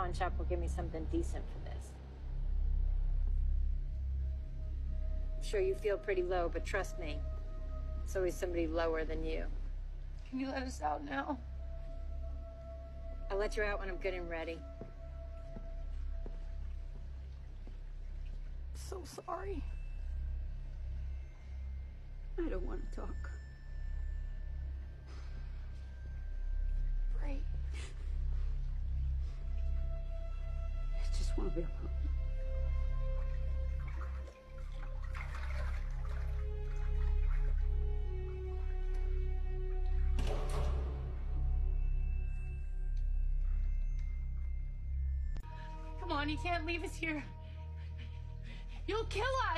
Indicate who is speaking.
Speaker 1: pawn shop will give me something decent for this. I'm sure you feel pretty low, but trust me, it's always somebody lower than you.
Speaker 2: Can you let us out now?
Speaker 1: I'll let you out when I'm good and ready.
Speaker 2: So sorry.
Speaker 3: I don't want to talk.
Speaker 2: Great.
Speaker 3: I just want to be alone.
Speaker 2: Come on, you can't leave us here. You'll kill us!